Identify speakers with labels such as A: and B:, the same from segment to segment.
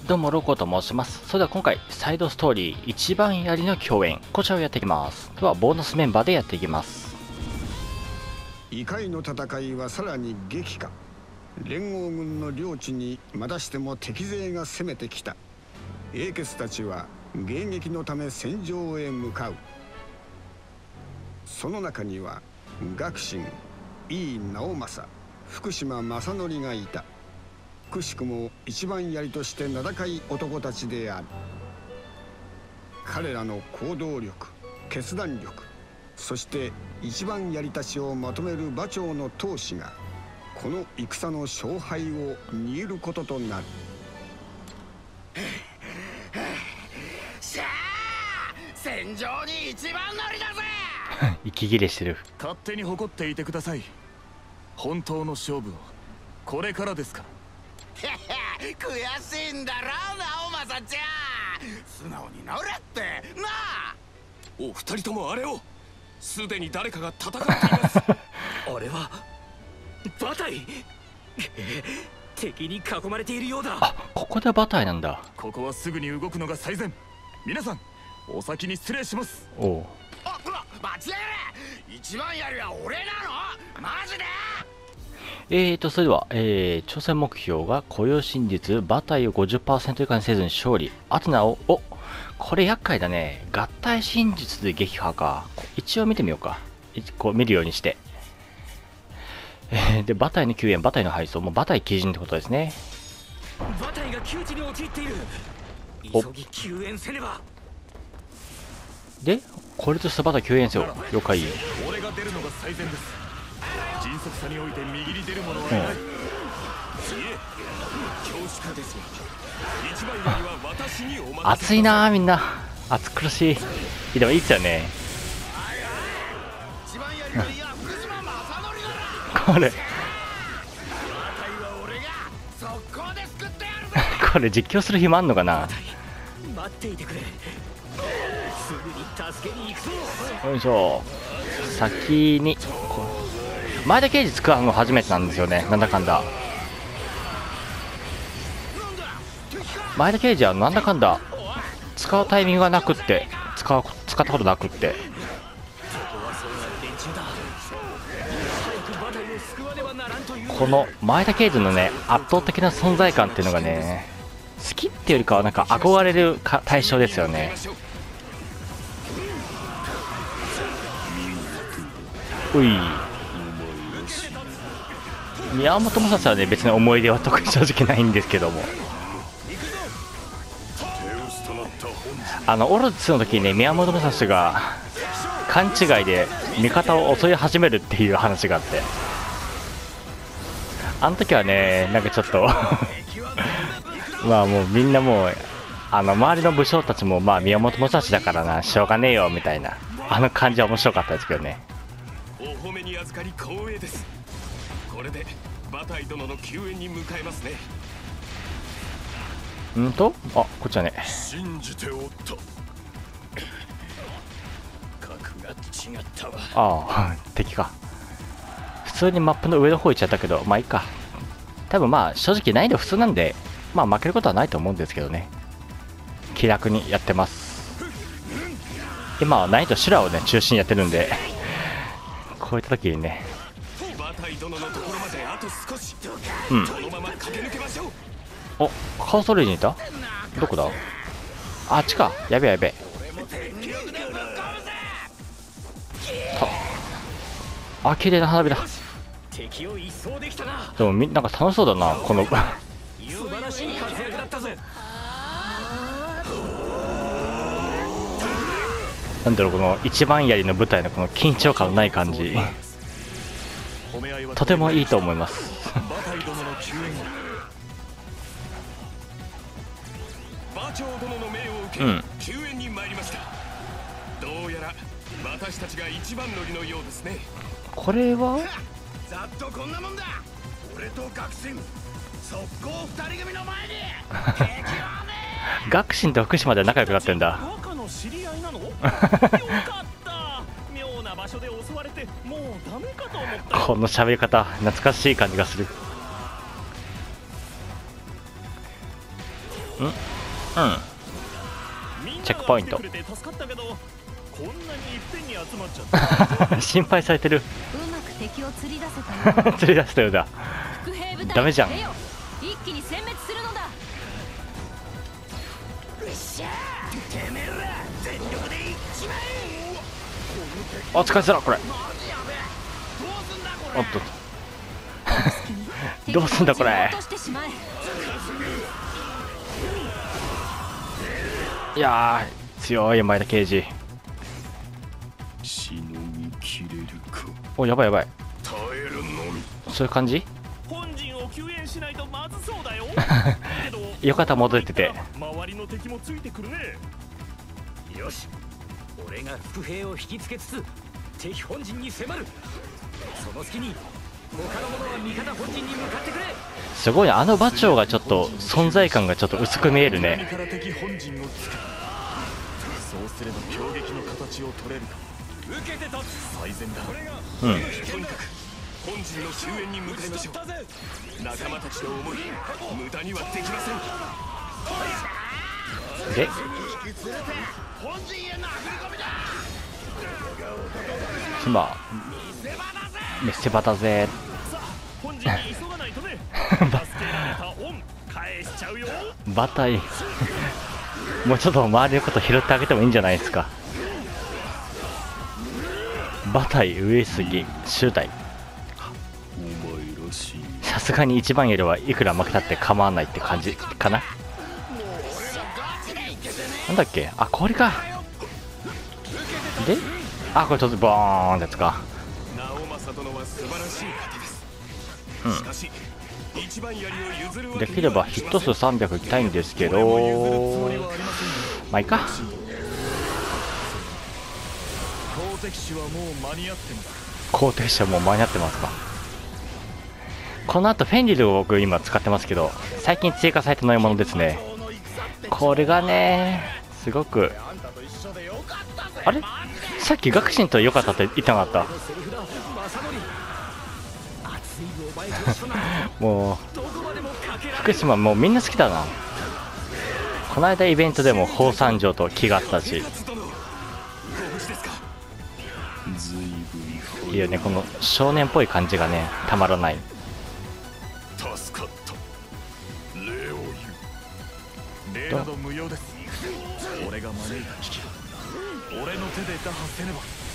A: どうもロコと申します。それでは今回サイドストーリー一番槍の共演、こちらをやっていきます。ではボーナスメンバーでやっていきます。
B: 異界の戦いはさらに激化。連合軍の領地にまたしても敵勢が攻めてきた。英傑たちは迎撃のため戦場へ向かう。その中には学信、井伊直政、福島正則がいた。くしくも一番槍として名高い男たちである。彼らの行動力、決断力、そして一番槍たちをまとめる馬長の闘志がこの戦の勝敗を握ることとなる。
C: さあ、戦場に一番乗りだぜ。
A: 息切れしてる。
D: 勝手に誇っていてください。本当の勝負をこれからですから。
C: 悔しいんだろ直政ちゃん。素直に乗れってなあ。
D: お二人ともあれを。すでに誰かが戦っていますあれは馬隊敵に囲まれているようだ。
A: あ、ここで馬隊なんだ。
D: ここはすぐに動くのが最善。皆さんお先に失礼します。
A: おう、
C: あ、ほら間違える。一番槍は俺なのマジで。
A: それでは、挑戦目標が固有真実、馬体を 50% 以下にせずに勝利。アテナを、お、これ厄介だね。合体真実で撃破か。一応見てみようか。こう見るようにして。で、馬体の救援、馬体の配送、もう馬体基準ってことですね。
D: 馬隊が窮地に陥っている。
A: お、
D: 急ぎ救援せねば。
A: で、これとして馬体救援せよ。了解。
D: 俺が出るのが最善です。迅速さにおいて右に出るものはいない。いえ、恐縮ですが、一番槍は私にお任せ。
A: 暑いなーみんな。暑苦しい。でもいいっすよね。
C: 一番槍はいや福島正則だろ。
A: これ
C: 馬隊は俺が速攻で救ってやるぜ。
A: これ実況する暇あんのかな。
D: 待っていてくれ。すぐに助けに行くぞ。
A: よいしょ。先に前田刑事使うの初めてなんですよね。なんだかんだ前田刑事はなんだかんだ使うタイミングがなくって、使ったことなくって、この前田刑事のね圧倒的な存在感っていうのがね、好きっていうよりかはなんか憧れる対象ですよね。うい、宮本武蔵はね別に思い出は特に正直ないんですけども、オロチの時にね宮本武蔵が勘違いで味方を襲い始めるっていう話があって、あの時はねなんかちょっとまあもうみんなもう周りの武将たちもまあ宮本武蔵だからなしょうがねえよみたいな感じは面白かったですけどね。
D: お褒めに預かり光栄です。これで馬隊殿の救援に向かいますね。
A: あ、こっちはね。
D: 信じておった。格が違ったわ。
A: ああ敵か。普通にマップの上の方行っちゃったけど、まあいいか。多分まあ正直難易度普通なんで、まあ負けることはないと思うんですけどね。気楽にやってます。今は難易度修羅をね中心にやってるんでこういった時にね、
D: 馬隊殿のところまであと少し。
A: うん、
D: このまま駆け抜けましょう。
A: お、カオソレイにいた。どこだ。あっちか。やべえやべえ。あ、綺麗な花火だ。
D: 敵を一掃できたな。
A: でもなんか楽しそうだなこの
D: 素晴らしい活躍だったぜ。
A: なんだろう、この一番槍の舞台のこの緊張感のない感じ、とてもいいと思います。
D: 馬隊殿の救援、馬長殿の命を受け、
A: うん、
D: 救援に参りました。どうやら私たちが一番乗りのようですね。
A: これは
C: ざっとこんなもんだ。俺と学信速攻二人組の前に敵はね。
A: 学信と福島で仲良くなってんだ。
D: 中の知り合いなの？よかった。妙な場所で襲われてもうダメかと思った。
A: この喋り方懐かしい感じがする。 チェックポイント
D: みんなが来てくれて助かったけど、こんなにいっぺんに集まっちゃった
A: 心配されてる。
E: うまく敵を釣り出せたよ。
A: 釣り出したようだ。
E: 伏兵部隊
A: ダメじゃん。
E: レオ一気に殲滅するのだ。
C: てめえら全力でいっちまえ。
A: お疲れさまこれ。
C: どうすんだこれ。
A: おっとどうすんだこれ。
E: 敵の陣を落としてしまえ。
A: いやー強い前田刑事。
C: しのぎきれるか。
A: おやばいやばい。
C: 耐えるのみ。
A: そういう感じ。
D: 本陣を救援しないとまずそうだよけど
A: よかった戻ってて。
D: 周りの敵もついてくるね。
F: よし、俺が伏兵を引きつけつつ敵本陣に迫る。その隙に他の者は味方本陣に向かってくれ。
A: すごいね、あの馬長がちょっと存在感がちょっと薄く見えるね。
C: から敵本陣をつく。そうすれば攻撃の形を取れる。
D: 受けて立つ。
C: 最善だ。
A: うん
D: とにかく本陣の救援に向かいましょう。仲間たちの思い無駄にはできません。
A: で
C: 本陣へ殴り込みだ。
A: 今見せ場だぜ。
D: さあ本陣に急がないとね。助けられた恩返しちゃうよ。
A: 馬体もうちょっと周りのこと拾ってあげてもいいんじゃないですか。馬体上杉集大、
C: お前らしい。
A: さすがに一番よりはいくら負けたって構わないって感じかな。なんだっけ、あ氷か。であこれ突然ボーンってやつか。
D: 直政殿は素晴らしい方です。
A: うん
D: しかし一番槍を譲るわけには
A: できればヒット数300いきたいんですけど、まあいいか。
C: 公敵手はもう間に合ってます。
A: 公敵者もう間に合ってますか。この後フェンリルを僕今使ってますけど、最近追加された乗り物ですね。これがねすごく、あれさっき学信と良かったって言ってなかった
F: セリフだ正則。熱いお前と一緒なら
A: もう
F: どこまでもかけられる。
A: 福島もうみんな好きだな。この間イベントでも宝山城と木があったし、
D: 殿ご無事ですか。
A: いいよねこの少年っぽい感じがねたまらない。
C: 助かった。礼を言う。礼など無用です。俺が招いた危機、俺の手で打破せね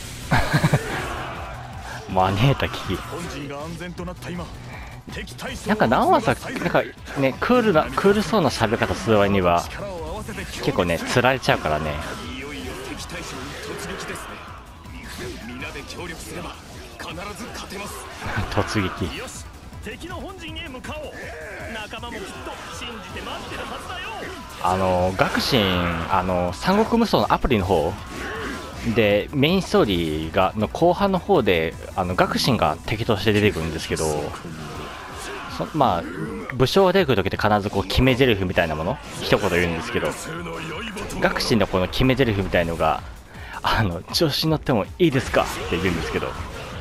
C: ば。
A: 招いた危機。
C: 本陣が安全となった今、敵対象
A: なんか直政なんかねクールそうな喋り方する割には
C: 力を合わせて
A: 結構ね釣られちゃうからね。
D: いよいよ敵対象に突撃ですね。皆で協力すれば必ず勝てます。
A: 突撃。
D: よし敵の本陣へ向かおう。仲間もきっと信じて待ってるはずだよ。
A: 学信三国無双のアプリの方でメインストーリーの後半の方で学信が敵として出てくるんですけど、まあ武将が出てくる時って必ずこう決め台詞みたいなもの一言言うんですけど、学信のこの決め台詞みたいのが調子に乗ってもいいですかって言うんですけど、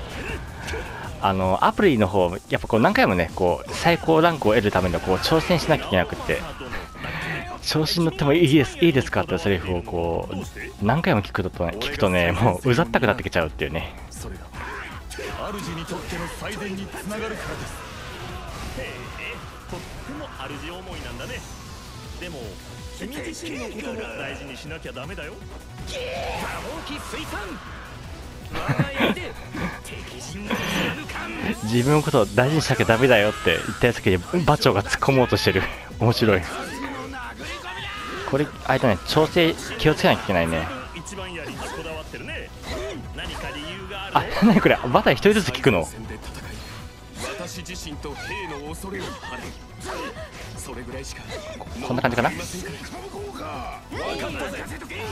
A: アプリの方やっぱこう何回もねこう最高ランクを得るためにはこう挑戦しなきゃいけなくって、調子に乗ってもいいですかってセリフをこう何回も聞くとねもううざったくなってきちゃうっていうね。
C: それが主にとっての最善につながるからです。
D: へえとっても主思いなんだね。でも君自身のことも大事にしなきゃダメだよ。
F: 大き水産我が家で敵陣を貫かん。
A: 自分のことを大事にしなきゃダメだよって言ったやつだけで馬長が突っ込もうとしてる。面白い。これあれだね、調整気をつけなきゃいけないね。
D: 一番槍にこだわってるね。何か理由がある
A: あ、なにこれバター一人ずつ聞くの。
D: 戦で戦い私自身と兵の恐れを晴れる。それぐらいしか
A: こんな感じかな。
D: 分かったぜ。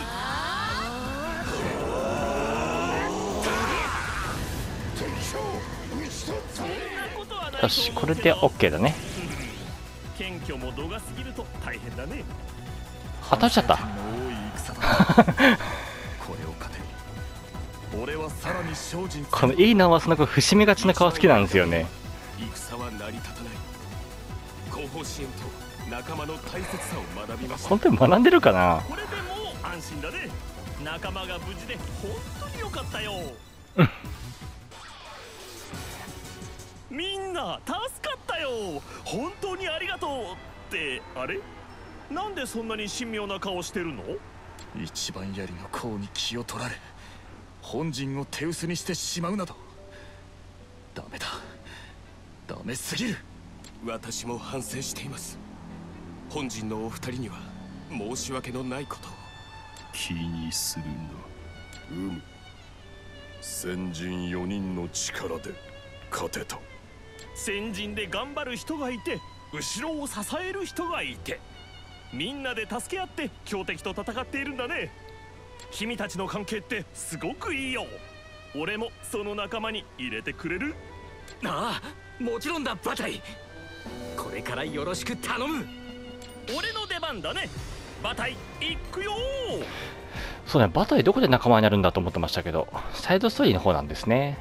A: よしこれで OK だね。
D: 謙虚も度が過ぎると大変だね。
A: 当たっちゃった。
C: 多い戦だ。これを糧に俺はさらに精進。
A: このいいなはその子伏見がちな顔好きなんですよね。
D: 戦は成り立たない。後方支援と
C: 仲間の大切さを学びました。
A: 本当に学んでるかな。
C: これでもう安心だね。仲間が無事で本当に良かったよ。みんな助かったよ。本当にありがとう。ってあれ、なんでそんなに神妙な顔してるの？一番槍の甲に気を取られ本陣を手薄にしてしまうなどダメだ。ダメすぎる。
D: 私も反省しています。本陣のお二人には申し訳のないことを。
C: 気にするな。先人4人の力で勝てた。先人で頑張る人がいて、後ろを支える人がいて、みんなで助け合って強敵と戦っているんだね。君たちの関係ってすごくいいよ。俺もその仲間に入れてくれる？
F: ああ、もちろんだバタイ。これからよろしく頼む。
C: 俺の出番だね。バタイ行くよ。
A: そうね、バタイどこで仲間になるんだと思ってましたけど、サイドストーリーの方なんですね。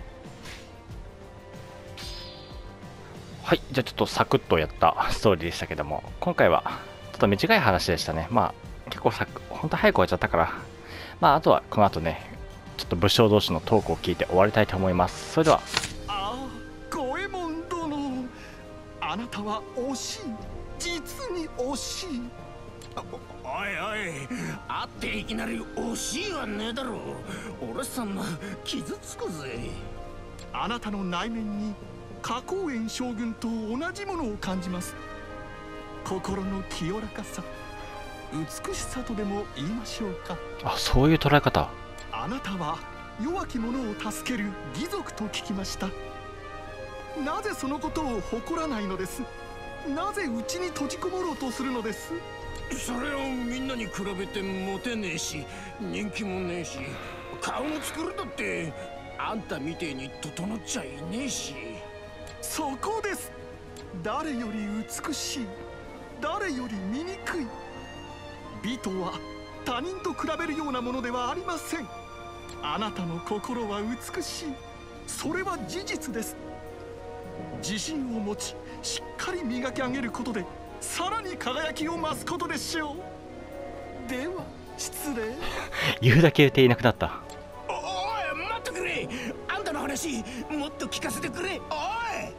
A: はい、じゃあちょっとサクッとやったストーリーでしたけども、今回はちょっと短い話でしたね。まあ結構本当早く終わっちゃったから、まああとはこの後ね、ちょっと武将同士のトークを聞いて終わりたいと思います。それでは。
G: ああ、五右衛門殿、あなたは惜しい、実に惜しい。
D: おいおい、会っていきなり惜しいはねえだろう。俺さんも傷つくぜ。
G: あなたの内面に花公園将軍と同じものを感じます。心の清らかさ、美しさとでも言いましょうか。
A: あ、そういう捉え方。
G: あなたは弱き者を助ける義賊と聞きました。なぜそのことを誇らないのです？なぜうちに閉じこもろうとするのです？
D: それをみんなに比べてモテねえし、人気もねえし、顔の作るだってあんたみてえに整っちゃいねえし。
G: そこです。誰より美しい、誰より醜い。美とは他人と比べるようなものではありません。あなたの心は美しい、それは事実です。自信を持ち、しっかり磨き上げることでさらに輝きを増すことでしょう。では失礼。
A: 言うだけ言っていなくなった。
D: おい待ってくれ。あんたの話もっと聞かせてくれ。おい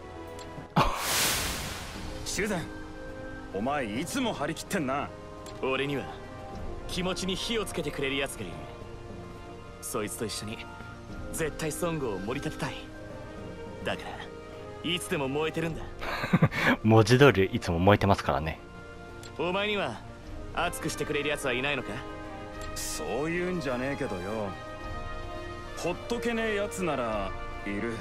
C: 修繕、お前いつも張り切ってんな。
F: 俺には気持ちに火をつけてくれるやつがいる。そいつと一緒に絶対孫悟を盛り立てたい。だからいつでも燃えてるんだ。
A: 文字通りいつも燃えてますからね。
F: お前には熱くしてくれるやつはいないのか？
C: そういうんじゃねえけどよ、ほっとけねえやつならいる。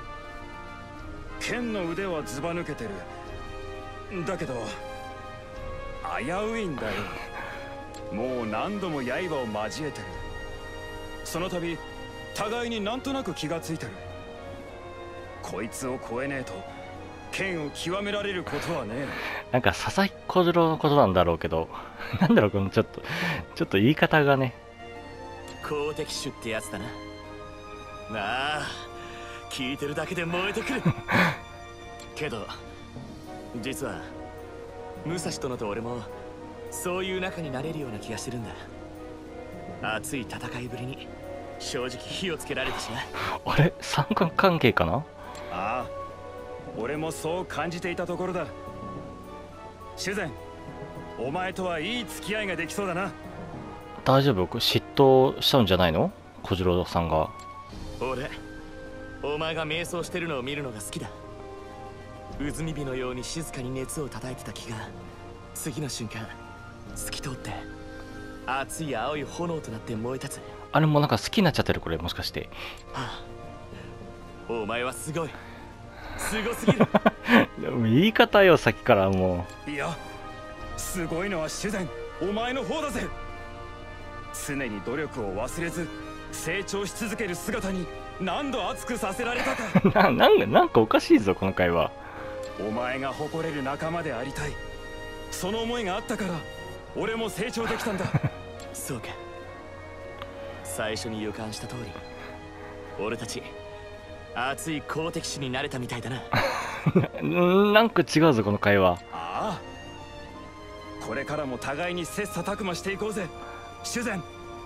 C: 剣の腕はずば抜けてる。だけど危ういんだよ。もう何度も刃を交えてる。その度互いになんとなく気がついてる。こいつを超えねえと剣を極められることはねえ。
A: なんか佐々木小次郎のことなんだろうけど、なんだろう、このちょっと言い方がね。
F: 公敵種ってやつだな。ああ、聞いてるだけで燃えてくる。けど実は武蔵殿と俺もそういう仲になれるような気がしてるんだ。熱い戦いぶりに正直火をつけられてしまう。
A: あれ、三角関係かな。
C: ああ、俺もそう感じていたところだ。修繕、お前とはいい付き合いができそうだな。
A: 大丈夫？嫉妬しちゃうんじゃないの、小次郎さんが。
F: 俺、お前が迷走してるのを見るのが好きだ。渦見火のように静かに熱を叩いてた気が次の瞬間透き通って熱い青い炎となって燃え立つ。
A: あれもなんか好きになっちゃってる、これもしかして。
F: はあ、お前はすごい、すごすぎる。
A: でも言い方よ、さっきからも
C: いや、すごいのは修繕、お前の方だぜ。常に努力を忘れず成長し続ける姿に何度熱くさせられたか。
A: なんかおかしいぞ、この会話。
C: お前が誇れる仲間でありたい、その思いがあったから俺も成長できたんだ。
F: そうか、最初に予感した通り俺たち熱い好敵手になれたみたいだな。
A: なんか違うぞ、この会話。
C: ああ、
D: これからも互いに切磋琢磨していこうぜ修善。よ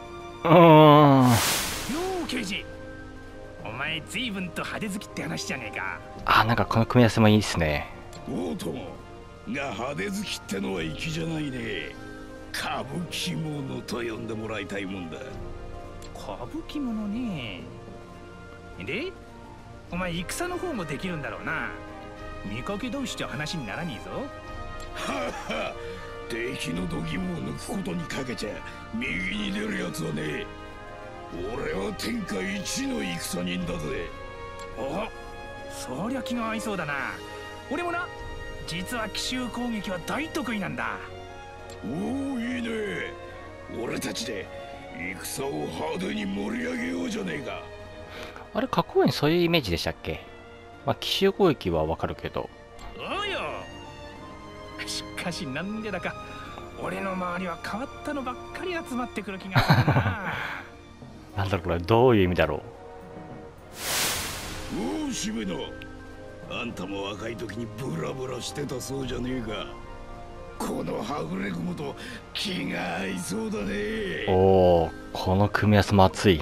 D: う刑事、お前随分と派手好きって話じゃねえか。
A: あ、なんかこの組み合わせもいいですね。
C: おうともが派手好きってのは粋じゃないね。歌舞伎者と呼んでもらいたいもんだ。
D: 歌舞伎者ね。でお前戦の方もできるんだろうな。見かけ同士じゃ話にならねえぞ。
C: はは、敵の度肝を抜くことにかけちゃ右に出るやつはね。俺は天下一の戦人だぜ。
D: お、そりゃ気が合いそうだな。俺もな、実は奇襲攻撃は大得意なんだ。
C: おお、いいね。俺たちで戦を派手に盛り上げようじゃねえか。
A: あれ、過去にそういうイメージでしたっけ？まあ、奇襲攻撃はわかるけど。
D: おうよ。しかしなんでだか俺の周りは変わったのばっかり集まってくる気がするな。
A: なんだろう、これどういう意味だろ
C: う。おお、渋野、あんたも若い時にブラブラしてたそうじゃねえか。このはぐれ雲と気が合いそうだね。
A: おお、この組み合わせも熱い。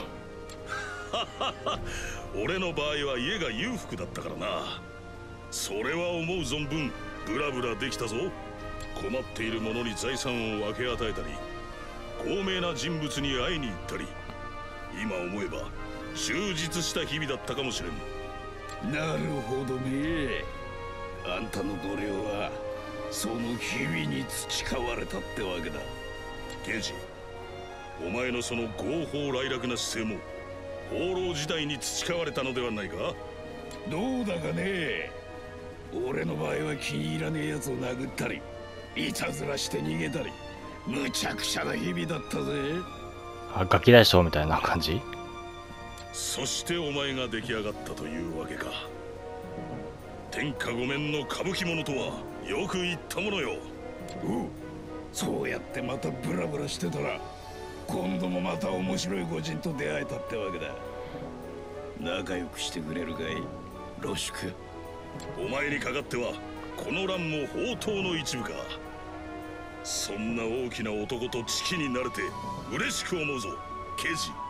C: 俺の場合は家が裕福だったからな。それは思う存分ブラブラできたぞ。困っている者に財産を分け与えたり、高名な人物に会いに行ったり、今思えば充実した日々だったかもしれん。なるほどね。あんたの度量はその日々に培われたってわけだ。刑事、お前のその合法来楽な姿勢も放浪時代に培われたのではないか。どうだかね。俺の場合は気に入らねえやつを殴ったり、いたずらして逃げたり、むちゃくちゃな日々だったぜ。
A: あ、ガキ大将みたいな感じ。
C: そしてお前が出来上がったというわけか。天下御免の歌舞伎者とはよく言ったものよ。おう、そうやってまたブラブラしてたら、今度もまた面白い御人と出会えたってわけだ。仲良くしてくれるかい、ロシュク。お前にかかってはこの乱も宝刀の一部か。そんな大きな男と知己になれて嬉しく思うぞ、刑事。